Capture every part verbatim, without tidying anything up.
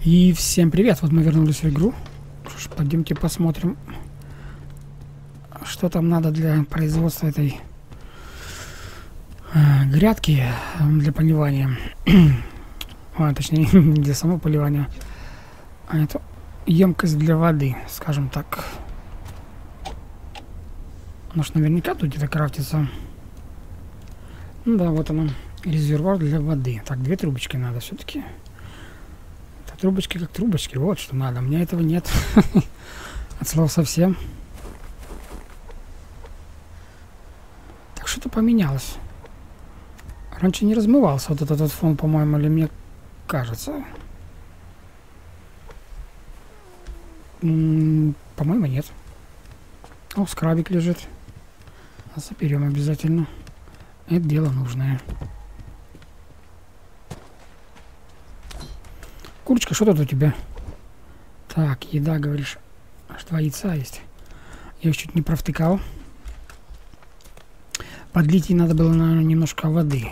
И всем привет, вот мы вернулись в игру. Что ж, пойдемте посмотрим, что там надо для производства этой э, грядки для поливания. А, точнее, не для самого поливания, а это емкость для воды, скажем так. Оно ж наверняка тут где-то крафтится. Ну да, вот оно, резервуар для воды. Так, две трубочки надо все-таки. Трубочки как трубочки, вот что надо. У меня этого нет. От слова совсем. Так что-то поменялось. Раньше не размывался вот этот вот фон, по-моему, или мне кажется. По-моему, нет. О, скрабик лежит. Заберем обязательно. Это дело нужное. Курочка, что тут у тебя? Так, еда, говоришь. Аж два яйца есть. Я их чуть не провтыкал. Подлить ей надо было, наверное, немножко воды.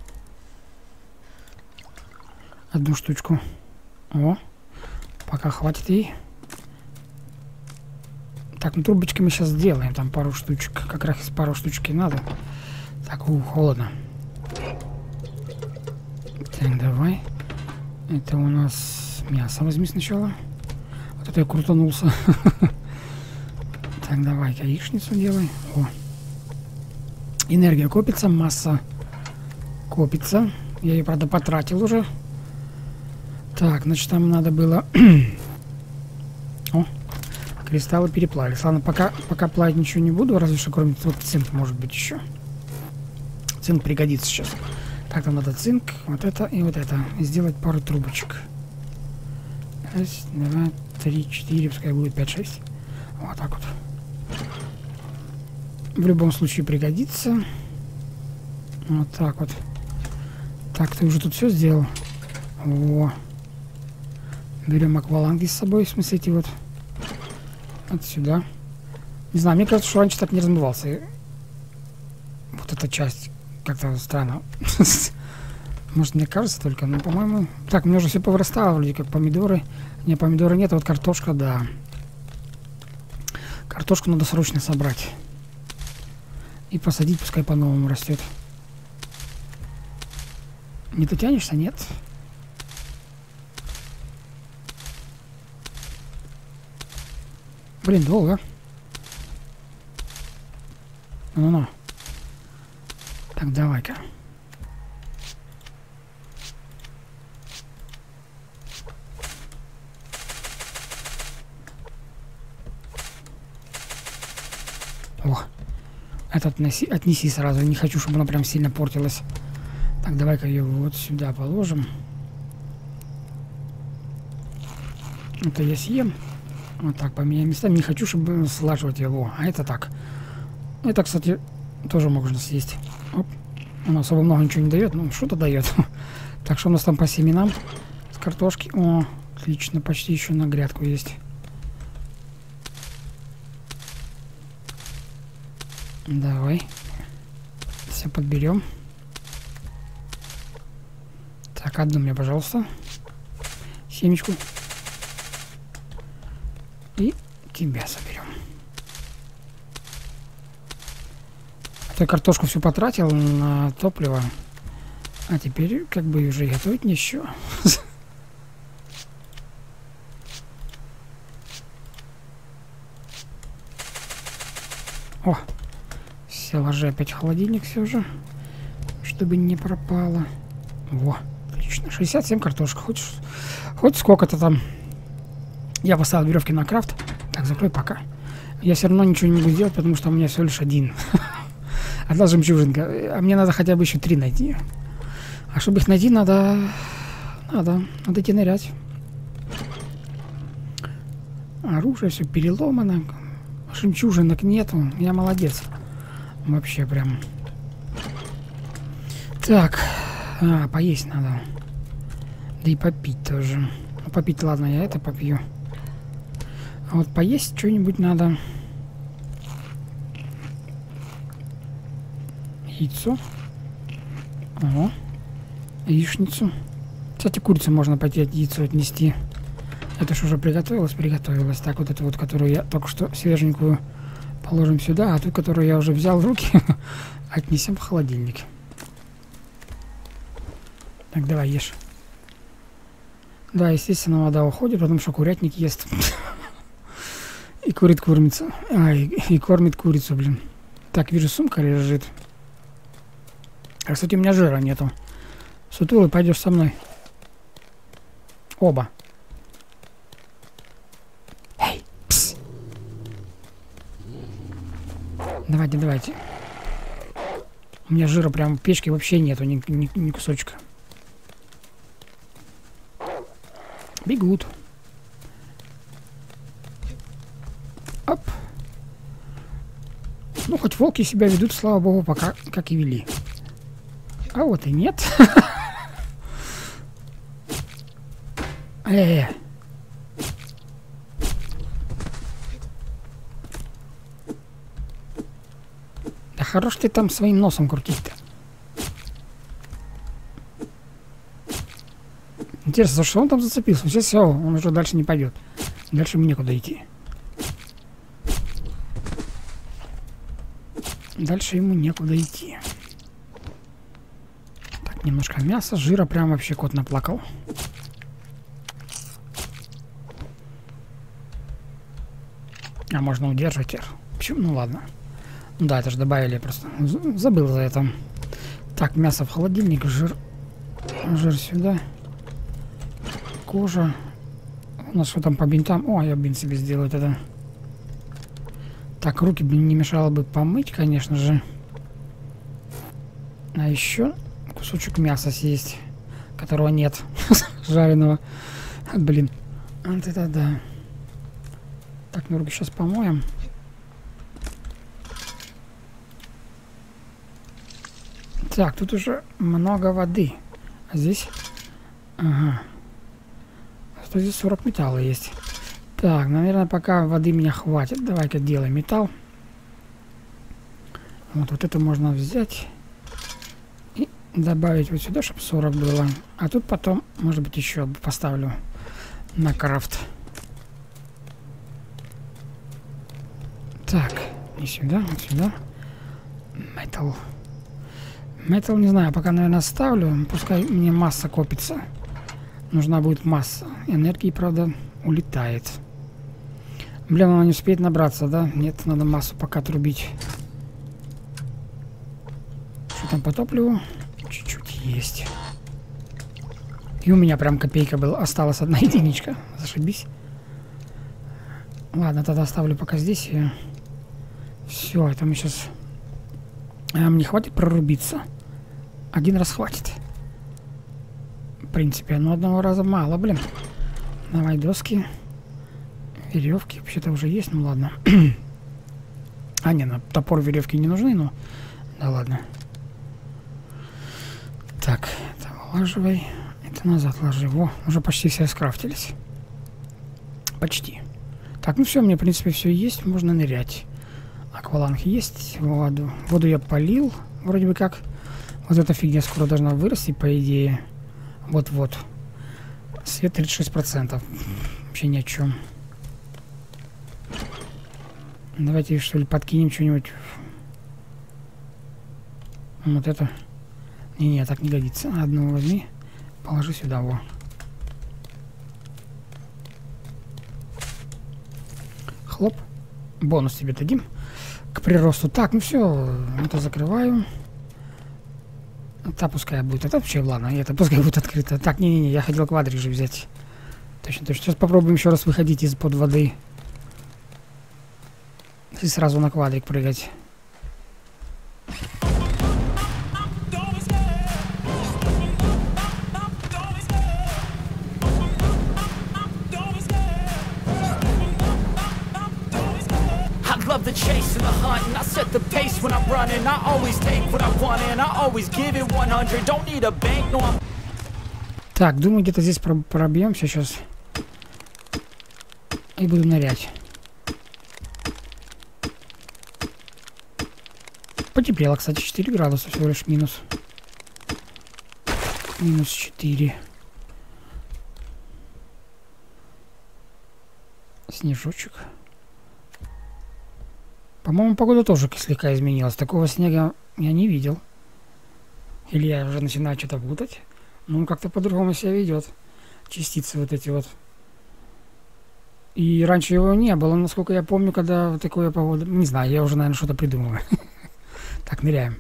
Одну штучку. О, пока хватит ей. Так, ну трубочки мы сейчас сделаем. Там пару штучек. Как раз пару штучек и надо. Так, у, холодно. Так, давай. Это у нас мясо возьми сначала. Вот это я крутанулся. Так, давай-ка яичницу делай. О. Энергия копится, масса копится. Я ее, правда, потратил уже. Так, значит, там надо было... О, кристаллы переплавились. Ладно, пока, пока плавить ничего не буду, разве что кроме вот цинк, может быть, еще. Цинк пригодится сейчас. Так, там надо цинк, вот это и вот это. И сделать пару трубочек. Раз, два, три, четыре, пускай будет пять, шесть. Вот так вот. В любом случае пригодится. Вот так вот. Так, ты уже тут все сделал? О. Берем акваланги с собой, в смысле эти вот. Вот сюда. Не знаю, мне кажется, что раньше так не размывался. Вот эта часть. Как-то странно. Может, мне кажется только, но, по-моему... Так, у меня уже все повырастало, вроде как помидоры. Не, помидоры нет, а вот картошка, да. Картошку надо срочно собрать. И посадить, пускай по-новому растет. Не дотянешься, нет? Блин, долго. Ну-ну. Так, давай-ка. О, это отнеси, отнеси сразу. Не хочу, чтобы она прям сильно портилась. Так, давай-ка ее вот сюда положим. Это я съем. Вот так, поменяем местами. Не хочу, чтобы слаживать его. А это так. Это, кстати, тоже можно съесть. Оп. Он особо много ничего не дает, ну что-то дает. Так, что у нас там по семенам с картошки? О, отлично, почти еще на грядку есть. Давай. Все подберем. Так, одну мне, пожалуйста. Семечку. И тебя соберем. Я картошку всю потратил на топливо. А теперь как бы уже готовить нечего. О, все, ложи опять в холодильник все же, чтобы не пропало. Во, отлично. шестьдесят семь картошек. Хоть, хоть сколько-то там. Я поставил веревки на крафт. Так, закрой пока. Я все равно ничего не могу сделать, потому что у меня всего лишь один. Одна жемчужинка. А мне надо хотя бы еще три найти. А чтобы их найти, надо... Надо. Надо идти нырять. Оружие все переломано. Жемчужинок нету. Я молодец. Вообще прям. Так. А, поесть надо. Да и попить тоже. Ну, попить, ладно, я это попью. А вот поесть что-нибудь надо. Яйцо. О, яичницу. Кстати, курицу можно пойти от яйцо отнести. Это же уже приготовилось, приготовилось. Так, вот эту вот, которую я только что свеженькую положим сюда, а ту, которую я уже взял в руки, отнесем в холодильник. Так, давай, ешь. Да, естественно, вода уходит, потому что курятник ест. И курит курицу. Ай, и кормит курицу, блин. Так, вижу, сумка лежит. А, кстати, у меня жира нету. Сутулый, пойдешь со мной. Оба. Эй, пс. Давайте, давайте. У меня жира прям в печке вообще нету, ни, ни, ни кусочка. Бегут. Оп. Ну, хоть волки себя ведут, слава богу, пока как и вели. А вот и нет. Э-э-э. Да хорош ты там своим носом крутить-то. Интересно, за что он там зацепился? Сейчас все, он уже дальше не пойдет. Дальше мне некуда идти. Дальше ему некуда идти. Так, немножко мяса, жира, прям вообще кот наплакал. А можно удерживать их. Почему? Ну ладно. Да, это же добавили просто. Забыл за это. Так, мясо в холодильник, жир. Жир сюда. Кожа. У нас что там по бинтам? О, я бинт себе сделаю тогда. Так, руки, блин, не мешало бы помыть, конечно же. А еще кусочек мяса съесть, которого нет. Жареного. Блин. Вот это да. Так, ну руки сейчас помоем. Так, тут уже много воды. А здесь... Ага. Что здесь сорок металла есть. Так, наверное, пока воды меня хватит. Давай-ка делаем металл. Вот, вот это можно взять и добавить вот сюда, чтобы сорок было. А тут потом, может быть, еще поставлю на крафт. Так, и сюда, вот сюда. Металл. Металл, не знаю, пока, наверное, оставлю. Пускай мне масса копится. Нужна будет масса. Энергии, правда, улетает. Блин, она не успеет набраться, да? Нет, надо массу пока трубить. Что там по топливу? Чуть-чуть есть. И у меня прям копейка была. Осталась одна единичка. Зашибись. Ладно, тогда оставлю пока здесь. И... Все, это мы сейчас... А, мне хватит прорубиться. Один раз хватит. В принципе, но одного раза мало, блин. Давай доски. Веревки вообще-то уже есть, ну ладно. А, не, на топор, веревки не нужны, но... Да ладно. Так, это вылаживай. Это назад ложи. Во, уже почти все скрафтились. Почти. Так, ну все, мне, в принципе, все есть. Можно нырять. Акваланг есть. Воду. Воду я полил. Вроде бы как. Вот эта фигня скоро должна вырасти, по идее. Вот-вот. Свет тридцать шесть процентов. Вообще ни о чем. Давайте, что ли, подкинем что-нибудь. Вот это. Не-не, так не годится. Одну возьми. Положи сюда, во. Хлоп. Бонус тебе дадим. К приросту. Так, ну все. Это закрываю. Это пускай будет. Это вообще, ладно. Это пускай будет открыто. Так, не-не-не, я хотел квадрик же взять. Точно, точно. Сейчас попробуем еще раз выходить из-под воды. И сразу на квадрик прыгать. The chase and the hunt, and I set the pace when I'm running. I always take what I want and I always give it one hundred. Don't need a bank, no I'm... Так, думаю, где-то здесь пробьемся сейчас. И буду нырять. Потеплело, кстати, четыре градуса всего лишь минус. Минус четыре. Снежочек. По-моему, погода тоже слегка изменилась. Такого снега я не видел. Или я уже начинаю что-то путать. Ну, он как-то по-другому себя ведет. Частицы вот эти вот. И раньше его не было, насколько я помню, когда вот такое погода. Не знаю, я уже, наверное, что-то придумываю. Так, ныряем.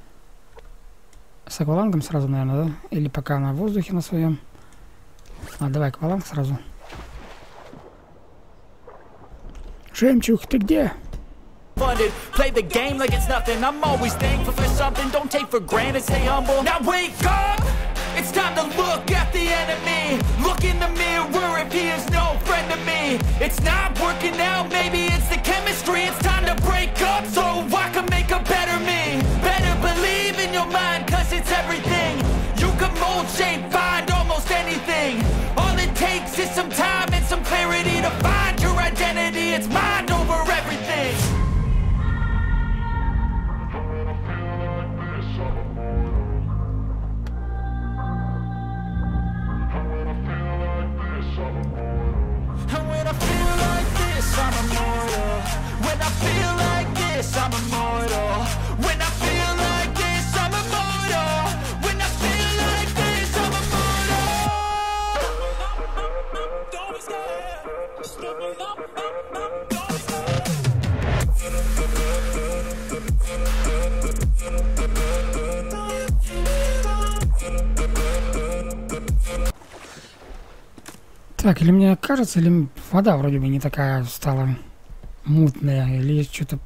С аквалангом сразу, наверное, да? Или пока на воздухе на своем. А, давай акваланг сразу. Жемчуг, ты где? Funded, play the game like it's nothing. I'm always thankful for something. Don't take for granted, stay humble. Now wake up! It's time to look at the enemy. Look in the mirror if he is no friend to me. It's not working out, maybe it's the chemistry. It's time to break up so I can make a better me. Better believe in your mind, cause it's everything. You can mold, shape, find almost anything. All it takes is some time and some clarity to find your identity. It's mind over everything. I'm immortal. When I feel like this, I'm immortal. When I feel like this, I'm immortal. When I feel like this, I'm immortal. Don't be scared. Just give me up, up, up. Don't be scared. Так, или мне кажется, или вода вроде бы не такая стала мутная, или что-то...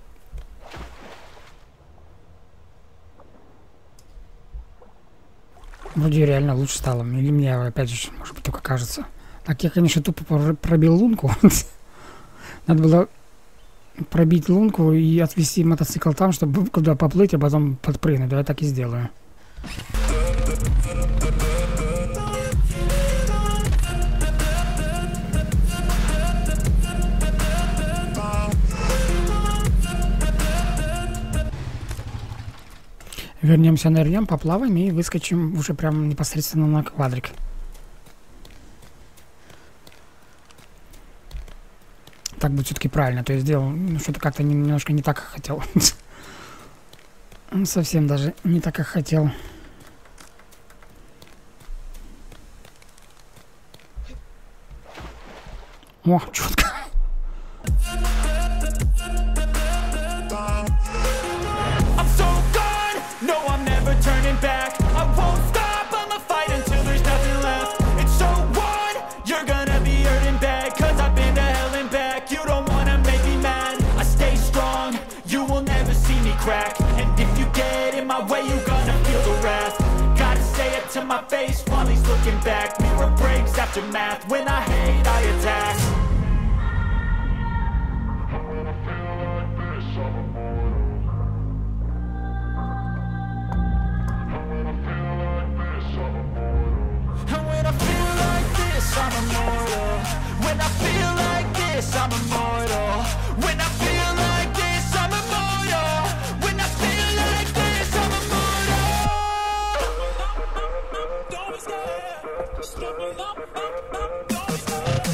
Вроде реально лучше стало. Или мне, опять же, может быть, только кажется. Так, я, конечно, тупо пробил лунку. Надо было пробить лунку и отвезти мотоцикл там, чтобы куда поплыть, а потом подпрыгнуть. Давай так и сделаю. Вернемся, нырнем, поплаваем и выскочим уже прям непосредственно на квадрик. Так будет все-таки правильно. То есть сделал, ну, что-то как-то немножко не так, как хотел. Совсем даже не так, как хотел. О, четко. Back. I won't stop, I'ma fight until there's nothing left. It's so what? You're gonna be hurting bad, cause I've been to hell and back. You don't wanna make me mad. I stay strong, you will never see me crack. And if you get in my way, you're gonna feel the wrath. Gotta say it to my face while he's looking back. Mirror breaks after math, when I hate, I attack. I'm immortal. When I feel like this, I'm immortal. When I feel like this, I'm immortal. When I feel like this, I'm immortal. Don't be scared. Just give me up, up, up. Don't be scared.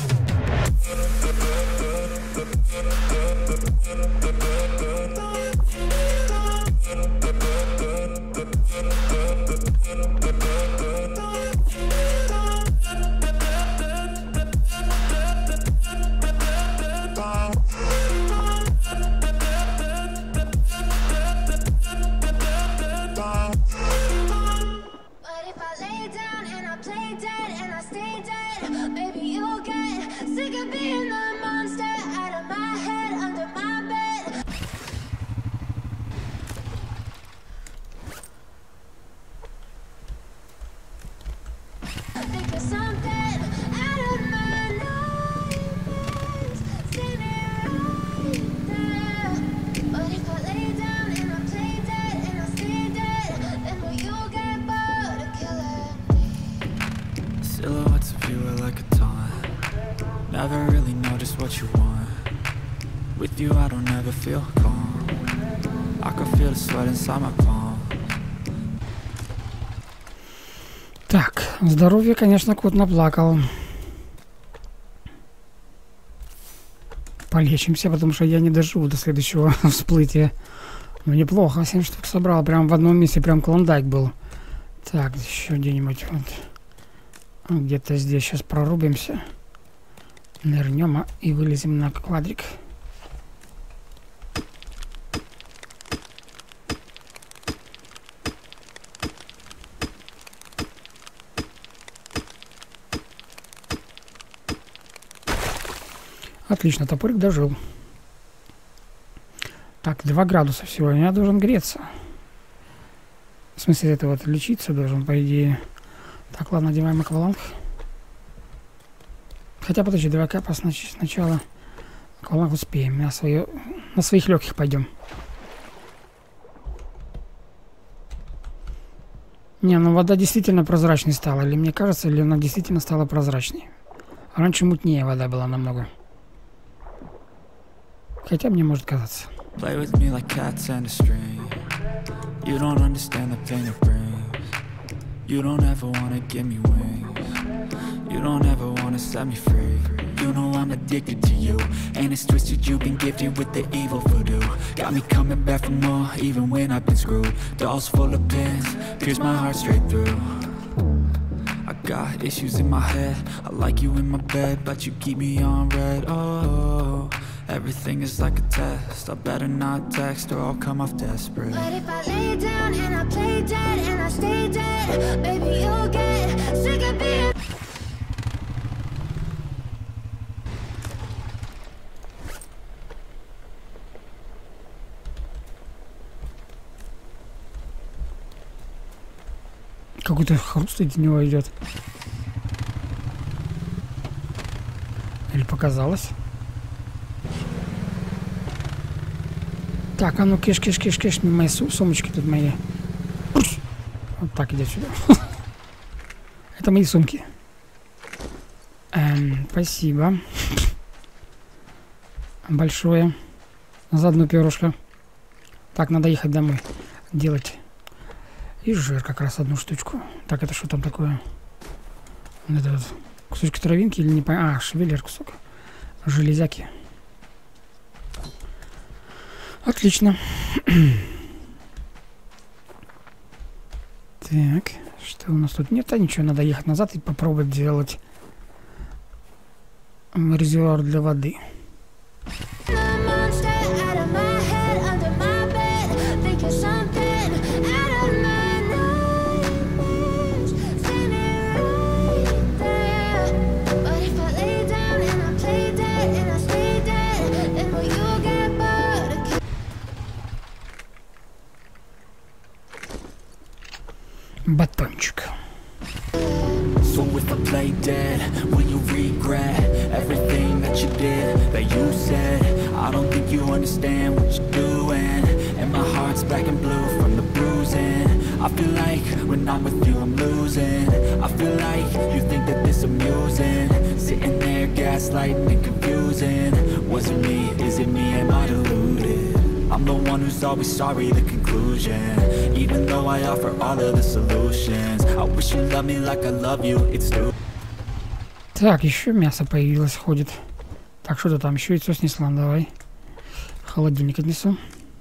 Silhouettes of you are like a taunt. Never really know just what you want. With you I don't ever feel calm. I can feel the sweat inside my palm. Так, здоровье, конечно, кот наплакал. Полечимся, потому что я не доживу до следующего всплытия. Ну, неплохо, семь штук собрал. Прям в одном месте, прям клондайк был. Так, еще где-нибудь вот. Где-то здесь сейчас прорубимся. Нырнем а, и вылезем на квадрик. Отлично, топорик дожил. Так, два градуса всего. Я должен греться. В смысле, это вот лечиться должен, по идее. Так, ладно, одеваем акваланг. Хотя, подожди, давай капа сначала. Акваланг успеем. На, свое, на своих легких пойдем. Не, ну вода действительно прозрачной стала. Или мне кажется, или она действительно стала прозрачной. Раньше мутнее вода была намного. Хотя мне может казаться. Play with me like cats and a string. You don't understand the pain it brings. You don't ever wanna give me wings. You don't ever wanna set me free. You know I'm addicted to you, and it's twisted. You've been gifted with the evil voodoo. Got me coming back for more, even when I've been screwed. Dolls full of pins, pierce my heart straight through. I got issues in my head. I like you in my bed, but you keep me on red. Oh, everything is like a test. I better not text or I'll come off desperate. But if I lay down and I play dead and I stay dead, baby, you'll get sick of being. Какой-то хруст от него идет. Или показалось? Так, а ну киш, киш, киш, киш, мои сумочки тут мои. Вот так, иди сюда. Это мои сумки. Эм, спасибо. Большое. Заодно перышко. Так, надо ехать домой. Делать. И жир как раз одну штучку. Так, это что там такое? Это вот кусочек травинки или не по... А, шевелер кусок. Железяки. Отлично. Так, что у нас тут нет? А ничего, надо ехать назад и попробовать сделать резервуар для воды. Батончик. So if I play dead, will you regret everything that you did, that you said? I don't think you understand what you're doing, and my heart's black and blue from the bruising. I feel like when I'm with you I'm losing. I feel like you think that this amusing, sitting there gaslighting and confusing. Was it me? Is it me? Am I deluded? I'm the one who's always sorry, the conclusion. Even though I offer all of the solutions, I wish you loved me like I love you, it's stupid. Так, еще мясо появилось, ходит. Так, что-то там еще яйцо снесла, давай. Холодильник отнесу.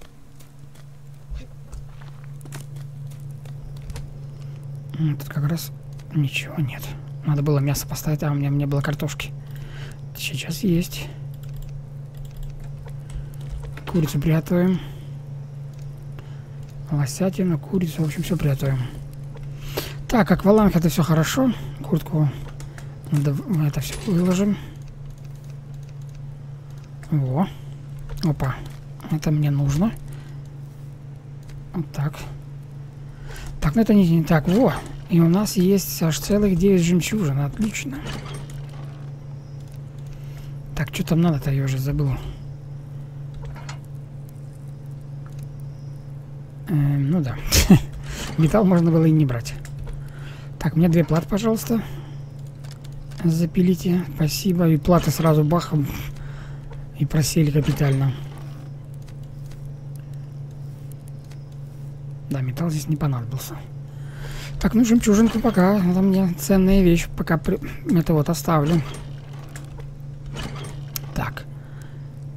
Тут как раз ничего нет. Надо было мясо поставить, а у меня не было картошки. Сейчас есть. Курицу приготовим. Лосятину, курицу, в общем, все приготовим. Так, акваланг, это все хорошо. Куртку надо, мы это все выложим. Во. Опа. Это мне нужно. Вот так. Так, ну это не, не так. Во. И у нас есть аж целых девять жемчужин. Отлично. Так, что там надо-то, я уже забыл. Эм, ну да. Металл можно было и не брать. Так, мне две платы, пожалуйста. Запилите. Спасибо. И платы сразу бахом. И просели капитально. Да, металл здесь не понадобился. Так, ну жемчужинку пока. Это мне ценная вещь. Пока при... это вот оставлю. Так.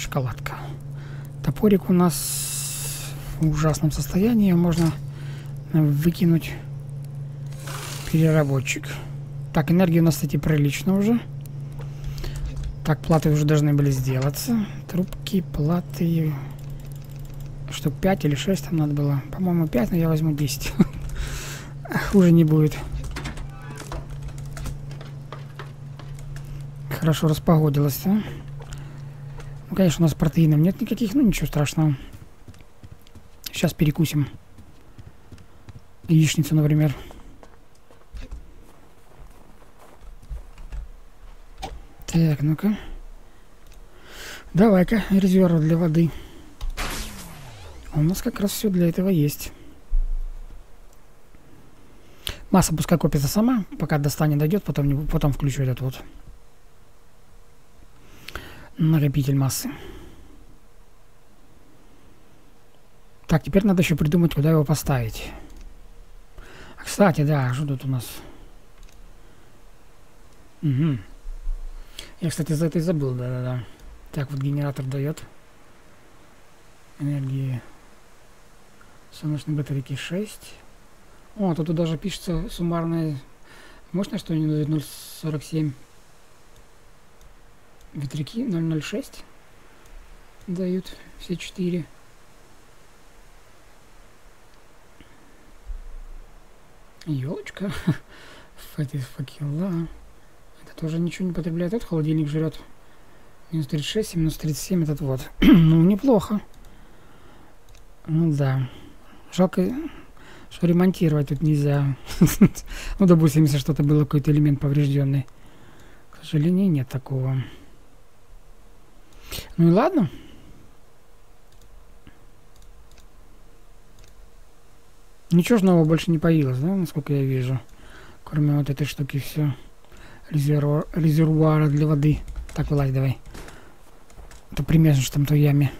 шоколадка. Топорик у нас в ужасном состоянии. Можно выкинуть переработчик. Так, энергии у нас, кстати, прилично уже. Так, платы уже должны были сделаться. Трубки, платы. Штук пять или шесть там надо было. По-моему, пять, но я возьму десять. Хуже не будет. Хорошо распогодилось, а? Ну, конечно, у нас протеинов нет никаких, но ничего страшного. Сейчас перекусим. Яичницу, например. Так, ну-ка. Давай-ка, резерв для воды. У нас как раз все для этого есть. Масса пускай копится сама, пока до ста не дойдет, потом, не, потом включу этот вот накопитель массы. Так, теперь надо еще придумать, куда его поставить. А, кстати, да, что тут у нас? Угу. Я, кстати, за это и забыл, да-да-да. Так, вот генератор дает энергии солнечной батарейки шесть. О, тут даже пишется суммарная мощность, что они дают ноль сорок семь. Ветряки ноль ноль шесть дают все четыре. Елочка. Факела. Это тоже ничего не потребляет. Этот холодильник жрет. Минус тридцать шесть, минус тридцать семь этот вот. Ну, неплохо. Ну да. Жалко, что ремонтировать тут нельзя. Ну, допустим, если что-то было, какой-то элемент поврежденный. К сожалению, нет такого. Ну и ладно. Ничего ж нового больше не появилось, да, насколько я вижу. Кроме вот этой штуки все. Резервуар, резервуара для воды. Так, вылазь давай. Это примешешь там той яме.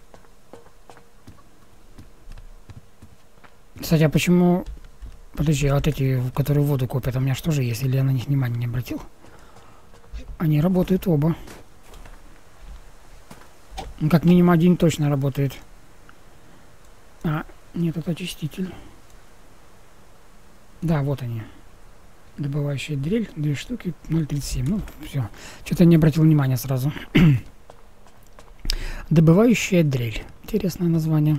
Кстати, а почему... Подожди, а вот эти, которые воду копят, у меня что же есть? Или я на них внимания не обратил? Они работают оба. Ну, как минимум один точно работает. А, нет, это очиститель. Да, вот они. Добывающая дрель, две штуки, ноль тридцать семь. Ну, все. Что-то не обратил внимания сразу. Добывающая дрель. Интересное название.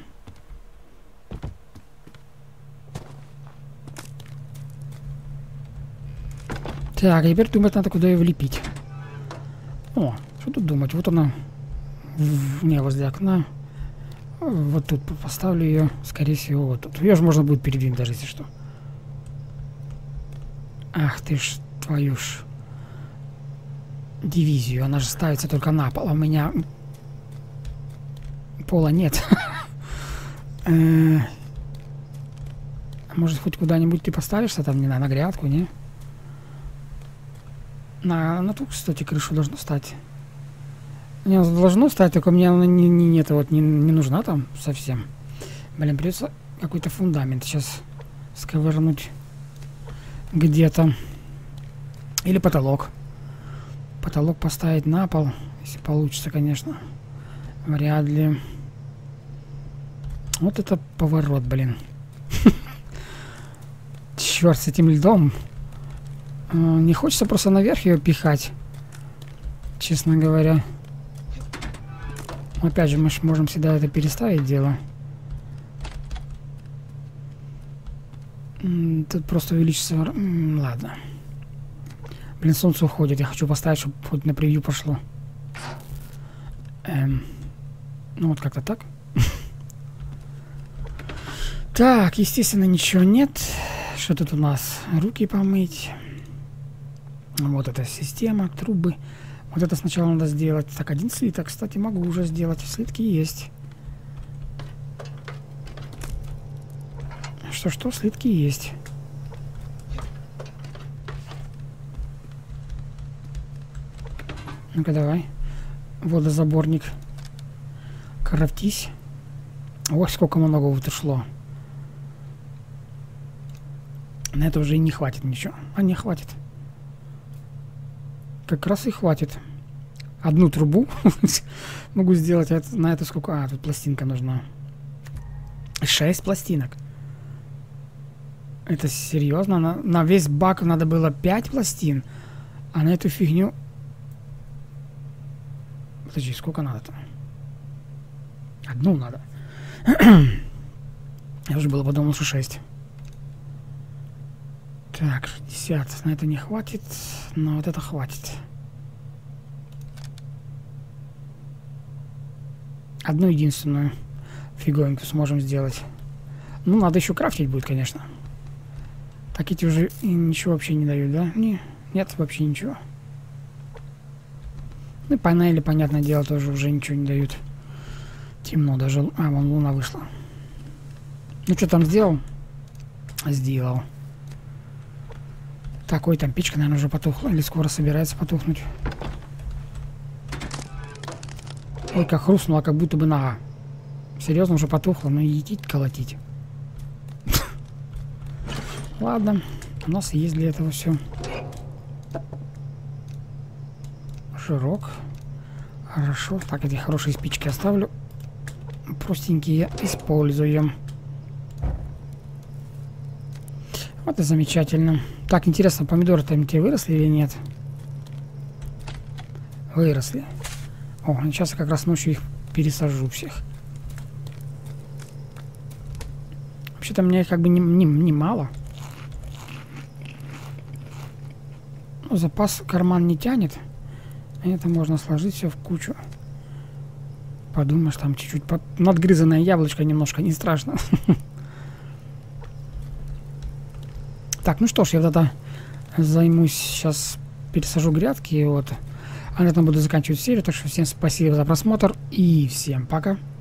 Так, теперь думать надо, куда ее влепить. О, что тут думать? Вот она. В, не, возле окна. Вот тут поставлю ее, скорее всего, вот тут. Ее же можно будет передвинуть, даже если что. Ах ты ж, твою ж дивизию. Она же ставится только на пол. А у меня пола нет. Может, хоть куда-нибудь ты поставишься там, не на, на грядку, не? На, на ту, кстати, крышу должно стать. Не, должно стать, только мне она не, не, нет, вот, не, не нужна там совсем. Блин, придется какой-то фундамент сейчас сковырнуть где-то. Или потолок. Потолок поставить на пол, если получится, конечно. Вряд ли. Вот это поворот, блин. Черт с этим льдом. Не хочется просто наверх ее пихать, честно говоря. Опять же, мы ж можем всегда это переставить дело. Тут просто увеличится... Ладно. Блин, солнце уходит. Я хочу поставить, чтобы хоть на превью пошло. Эм. Ну вот как-то так. Так, естественно, ничего нет. Что тут у нас? Руки помыть. Вот эта система, трубы. Вот это сначала надо сделать. Так, один слиток, кстати, могу уже сделать. Слитки есть. Что-что, слитки есть. Ну-ка, давай. Водозаборник. Крафтись. Ох, сколько много вот ушло. На это уже и не хватит ничего. А не хватит. Как раз и хватит. одну трубу могу сделать. А это, на это сколько? А, тут пластинка нужна. Шесть пластинок. Это серьезно? На, на весь бак надо было пять пластин. А на эту фигню... Подожди, сколько надо-то? Одну надо. Я уже было подумал, что шесть. Так, шестьдесят. На это не хватит, но вот это хватит. Одну единственную фиговинку сможем сделать. Ну, надо еще крафтить будет, конечно. Так эти уже ничего вообще не дают, да? Не, нет, вообще ничего. Ну и панели, понятное дело, тоже уже ничего не дают. Темно даже. А, вон луна вышла. Ну, что там сделал? Сделал. Так, ой, там печка, наверное, уже потухла. Или скоро собирается потухнуть. Ой, как хрустнула, как будто бы нога. Серьезно, уже потухла. Ну, идти колотить. Ладно. У нас есть для этого все. Жирок. Хорошо. Так, эти хорошие спички оставлю. Простенькие используем. Вот и замечательно. Так, интересно, помидоры-то те выросли или нет? Выросли. О, сейчас я как раз ночью их пересажу всех. Вообще-то мне как бы не, не, не мало. Ну, запас карман не тянет. Это можно сложить все в кучу. Подумаешь, там чуть-чуть под... надгрызанное яблочко немножко, не страшно. Так, ну что ж, я тогда займусь сейчас, пересажу грядки, вот. А на этом буду заканчивать серию, так что всем спасибо за просмотр и всем пока.